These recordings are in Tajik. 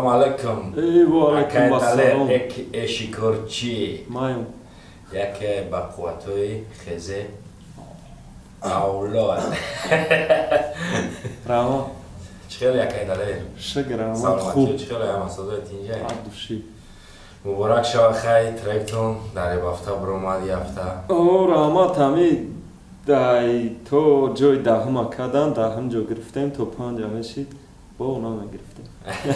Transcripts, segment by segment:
Салом алейкум. Ва алейкум ассалом. Шикорчи. Майм. Яке ба қувватои хезе авлод. Рама. Чхел яке далер. Шагр Рама. Саломати чхел яма садои тинҷа. Адуши. Муборак шава хай тректон дар ибафта буромад яфта. О Рама тами дай то ҷои даҳума кадан даҳум ҷо гирифтем то панҷа мешид бо оно мегирифтем.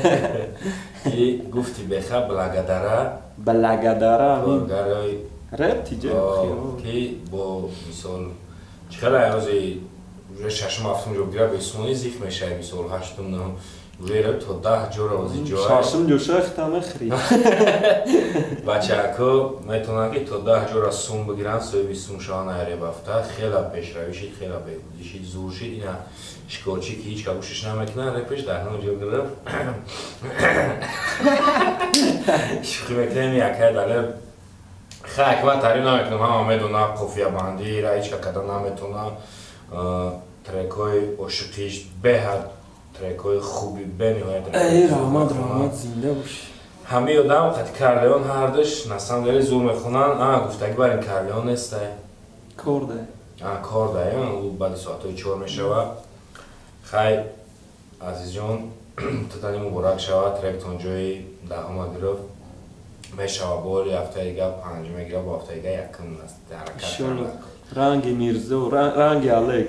И гуфти беха благадара. Благадара Коргарои реп тиҷа. Ки бо мисол чхел аёзи уже шашум ҳафтум ҷо гира бесмони зих мешави мисол ҳаштум наҳум уже то 10 ҷора ози ҷоа. Шашум ҷошах тамехри. Бачако метавонанд ки то 10 ҷора сум бигиранд соҳиби сум шаванд айре бафта хела пешравӣ шид хела беҳбудӣ шид зур шид ина шикорчӣ ки ҳеч ка гӯшиш намекунад репеш дар ҳамон ҷо гирифт шухӣ мекунем якай далер хак ман таъриф намекунам ҳама медонад қофиябандиро ҳеч ка кардан наметавонад трекҳои ошиқиш беҳад трекҳои хуби бениҳоят Раҳмат зинда бош. ҳамаи одам қати Карлеон ҳардаш на самом деле зур мехонанд гуфтагӣ бар ин Карлеон нестай Кор дай. Кор дай ӯ баъди соатҳои 4 мешавад хай азизҷон тутани муборак шавад тректон ҷои даҳума гирифт мешава бори ҳафтаи гап панҷуме гира бо ҳафтаи га якум иншолло ранги мирзо ранги алек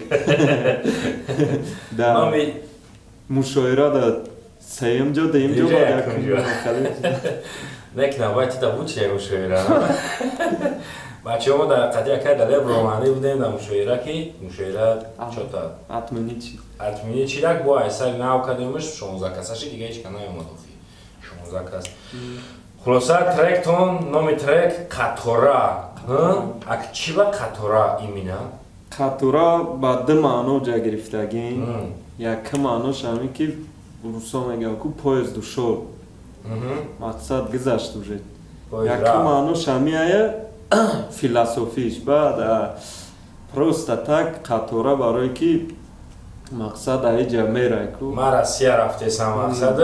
да мушоира да сеюм ҷо деюм ҷо ба якум ҷо нек навбати да буче мушоира бачаҳо дар қади якай далер романӣ будем дар мушоира ки мушоира чота атмини чирак бо айсари нав кадемиш 16 касаши дига ҳеч ка наёмад охи 16 кас хулоса тректон номи трек қатора ак чӣ ба қатора имина қатора ба ду маъно ҷа гирифтагин якум маънош ҳаме ки русо мегӯянд ку поезд ушод мақсад гузашт уже якум маънош ҳамеая философиш баъд просто так қатора барое ки мақсад аиҷа мерай ку ма Россия рафтесам мақсада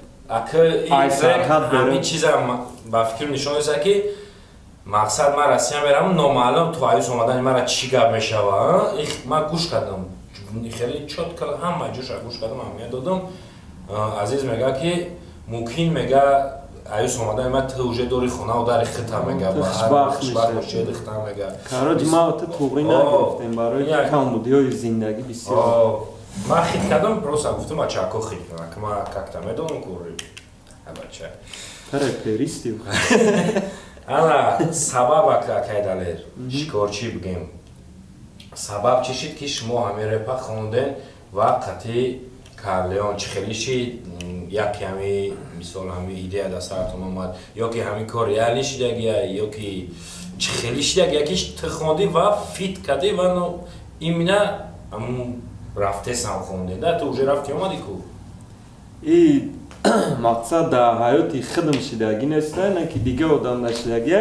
ҳамин чизам ба фикр нишон дестад ки мақсад ма Россия мерам номаълум то аюс омадани мара чӣ гап мешава ман гӯш кардам хеле чотка ҳама ҷоша гӯш кардам аҳамият додам азиз мега ки мумкин мега аюс омадани ма ту уже дори хонаву дари хита мега хушбахт бошӣ хита мега кароҷ ма та туғӣ нагирифтем барои камбудиҳои зиндагӣ бисёр ман хит кардам просто гуфтам бачаҳако хит кунанд ки ман какта медонам кури бача таре перисти ана сабаб акай далер шикорчӣ бигем сабаб чӣ шид ки шумо ҳамин репа хондем ва қати Карлеон чӣ хеле шид яки ҳами мисол ҳами идея дар саратон омад ё ки ҳамин кор реалӣ шидагия ё ки чӣ хеле шидагия ки ту хондӣ ва фит кардӣ ва имина ҳамун рафтесам хондем да ту уже рафти омадӣ ку и мақсад дар ҳаёти худам шидагӣ неста не ки дига одам нашидагия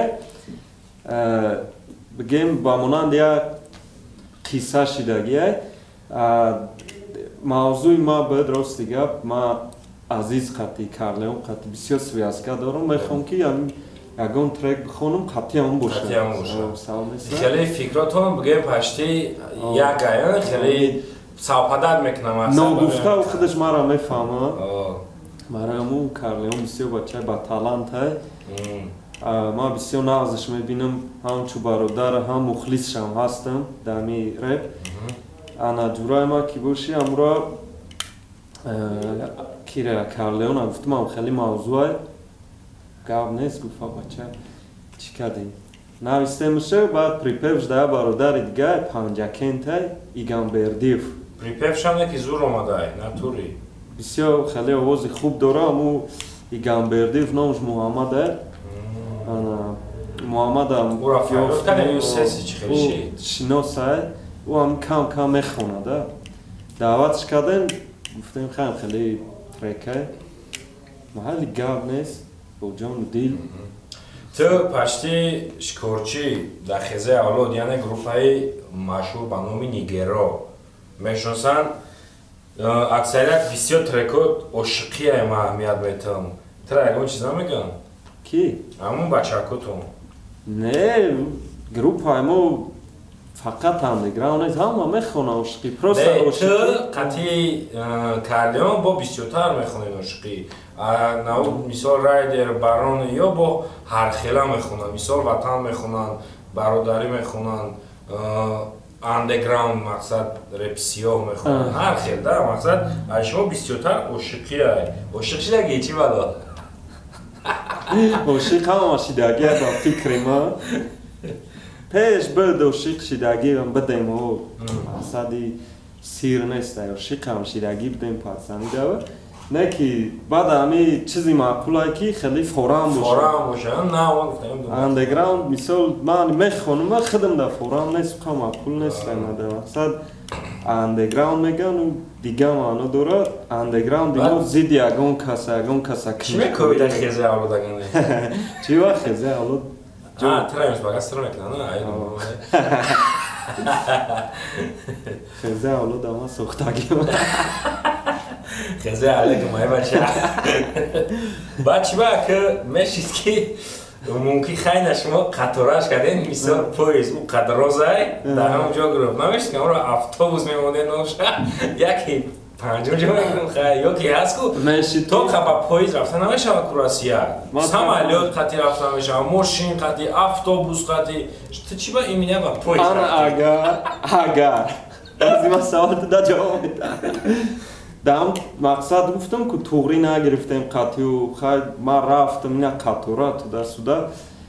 бигем ба монанд як қисса шидагия мавзӯи ма бояд рости гап ма азиз қати Карлеон қати бисёр связка дорам мехоҳам ки ягон трек бихонам қати ҳамон бошад хеле фикротон бигем пашти як ая хеле савпадат мекунам ногуфтау худаш мара мефаҳмад марааму Карлеон бисёр бачаи ба талантай ма бисёр нағзаш мебинам ҳамчу бародар ҳам мухлисшам ҳастам дами реп ана ҷураи ма ки боши амро кира Карлеон гуфтам хеле мавзӯай гап нест гуфта бача чӣ кардем навистемуша баъд припев ждая бародари дига панҷакентай Игамбердиев припевшам не ки зур омадай натури бисёр хеле овози хуб дора аму Игамбердиев номаш Муҳаммаде Муҳаммадам шиносай ӯ ҳам кам мехонада даъватш кардем гуфтем хеле трекай маҳалли гап нест бо ҷону дил ту пашти шикорчӣ дар хезаи авлод яъне группаи машҳур ба номи Нигеро мешиносанд аксарият бисёр трекҳо ошиқияи ма аҳамият метавам ترى چیزا میگن کی؟ همون بچه‌کتون نه گروه ما فقط اندرگراوند نیست همه میخونه عشقی پروسه عشقی قطعی کارلیون با بیشتر میخونه عشقی نو مثال رایدر بارون یا با هر خیلی میخونن مثال وطن میخونن برادری میخونن اندرگراوند مقصد رپسیو میخونن هر خیلی ده مقصد شما بیشتر عشقی عشق شده چی بالا عشق همه شدگی با فکر ما پیش برد عشق شدگی هم بدیم و مقصدی سیر نیست عشق هم شدگی بدیم پاسانی داره نه که بعد همی چیزی معقوله که خیلی فوران باشه فوران باشه نه اون گفتم اندرگراوند مثال من میخونم و خودم در فوران نیست که معقول نیست در مقصد اندرگراوند میگن و دیگه معنی داره اندرگراوند دیگه زید یگون کسا چی میکویده خیزه اولو دگنه چی وقت خیزه اولو ترایمش باید استرو نکنه خیزه اولو دامه سختگی خیزه علیکم های بچه بچه با که میشید که ممکن خیلی شما قطارش کردین مثال پویز او قدرازه در همونجا گروه نمیشید که اون رو افتابوس میمونه نوشه یکی پنجم جا میگم خیلی یکی هست که تو که با پویز رفتن نمیشه و کراسیه سمالیات قطعی رفتن نمیشه ماشین قطعی افتابوس قطعی تو چی با ایمینه با پویز رفتن؟ اگر از این سوال دا جواب میدن دام مقصد گفتم که توغری نگرفتیم قطعی و خیلی ما رفتم نه قطورا تو در سودا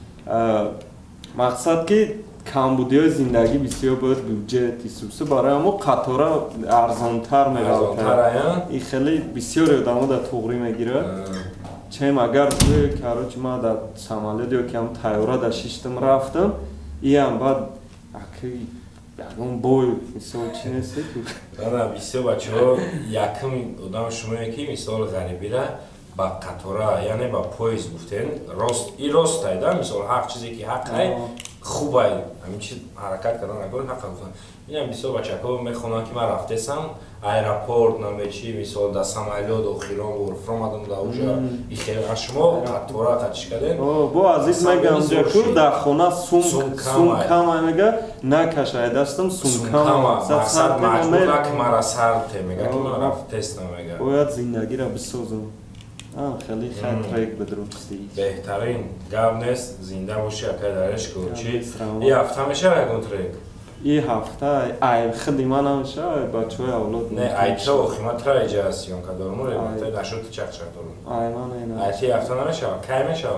مقصد که کمبودی های زندگی بسیار باید بودجه تیسوسه برای همون قطورا ارزانتر میگه این خیلی بسیار آدم در توغری میگیره چیم اگر توی کاروچ ما در سمالیات یا که هم تایورا در شیشتم رفتم این هم باید اکی اون بوی مثال چی نیسته نه بسیار بچه ها یکم آدم شما یکی مثال غریبی را با قطورا یعنی با پویز گفتین این راست هایده مثال هر چیزی که حق های خوب های همین چیز حرکت کردن نگوید حق گفتن این هم بسیار بچه ها میخونن که من رفته سم ایراپورت نمیچی مثال در سمالیات و خیران و فرامدن در اوجا این خیلی شما قطورا قطش کردین با عزیز میگم جکور در خونه سوم کم میگه نکشه دستم سوم کم مقصد مجبور که مرا سر میگه که من رفت تست نمیگه باید زندگی را بسازم خیلی تریک بدرستی بهترین گام نیست زنده باشی اکای درش کوچی این هفته میشه یکون تریک این هفته ای خیلی من نمیشه بچه های اولاد نه ایتا و خیمت را ایجاسیون که دارم رو ایتا نشد چک دارم ای من ایتا هفته نمیشه کی میشه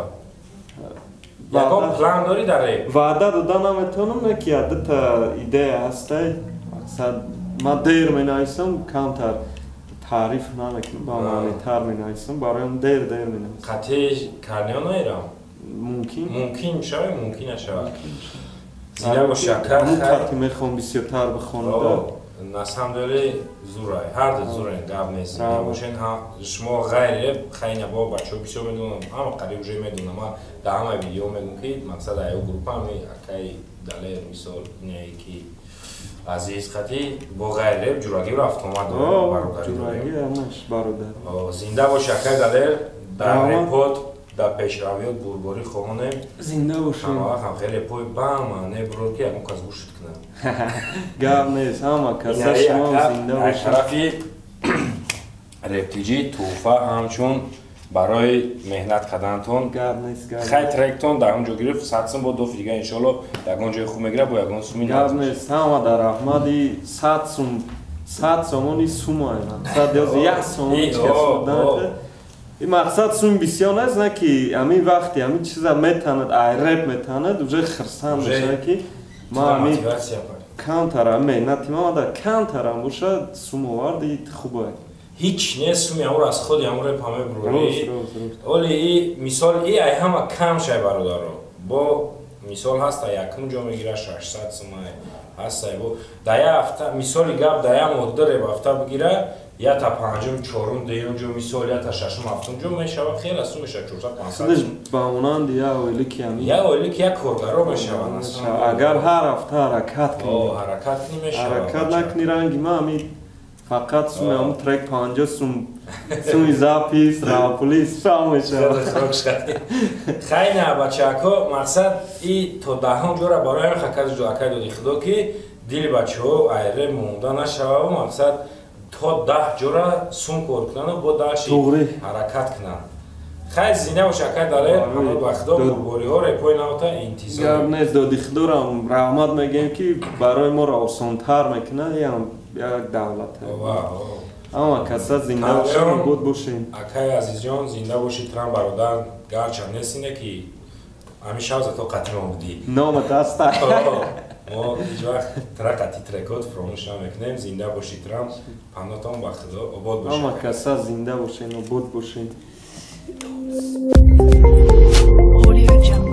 یکم پلان داری داره وعده دادن نمیتونم که عدت ایده هسته مقصد ما دیر می نایستم کمتر تعریف نمیکنم با معنی تر می نایستم برایم دیر می نایستم قطعی کارلیون نیرم ممکن میشه ممکن نشه زیده با شکر خیلی میخوام بسیار تر بخونم نسم داره زورای هر دو زورای گاب نیست باشین شما غیره خیلی با بچه ها بسیار میدونم اما قریب جای میدونم ما در همه ویدیو میگم که مقصد ایو گروپ همی اکی دلیر مثال اینه که عزیز خطی با غیره جوراگی رفت آمد برادری جوراگی همش برادر زنده با شکر دلیر در ریپورت در پیشرویات برباری خواهانه زنده باشیم همه وقت هم خیلی پای بام نه برو که همون کس گوشت کنم گام نیست همه کسا شما زنده باشیم طرفی رپتیجی توفه همچون برای مهنت کردنتون خیلی ترکتون در اونجا گرفت ساتسم با دو دیگه انشالله در اونجا خوب میگیره با یکون سومی گام نیست همه در احمدی ساتسمونی سوم هایمان یک سومونی چه سودنه این مقصد سوم بسیار نیست نه که همین وقتی همین چیزا میتاند رپ میتاند دوجه خرسان باشه که ما همین کانتر هم مهنتی ما در کانتر هم باشه سوم آوردی خوبه هیچ نیست سومی همون از خودی همون رپ همه بروری ولی این مثال ای همه کم شای برادر رو با مثال هست تا یکم جا میگیره 600 سومه هست با در یه هفته مثالی گب در یه مدت رپ هفته بگیره یا تا پنجم چهارم دیگه جو مثال یا تا ششم هفتم جو میشه و خیلی از تو میشه 400 500 با اونان یا اولی که همین یا اولی که یک کارگرا میشه اگر هر هفته حرکت کنی حرکت نمیشه حرکت نکنی رنگی ما همین فقط سوم ترک 50 سوم запис راپولیس شامشه خیلی بچه‌ها مقصد ای تا دهم جوره برای خکاز جو اکای دادی خدا که دیل بچه‌ها ایره مونده نشوه و مقصد تا 10 جوره سوم کار کنن و با داشی حرکت کنن خیلی زینه و شکر داره همه وقتا برباری ها رپای نوتا انتظار گر نیست دادی خدا را رحمت میگیم که برای ما را آسان‌تر میکنه یا یک دولت اما کسا زنده باشیم بود باشیم اکای عزیز جان زنده باشید ترم برادر گرچه نیستینه که همیشه از تو قطعی ما بودی نامت هسته ما هیچ وقت قطعی ترکات فراموش نمیکنیم زنده باشید ترم پناهتان با خدا آباد باشید اما کسا زنده باشین و بود باشین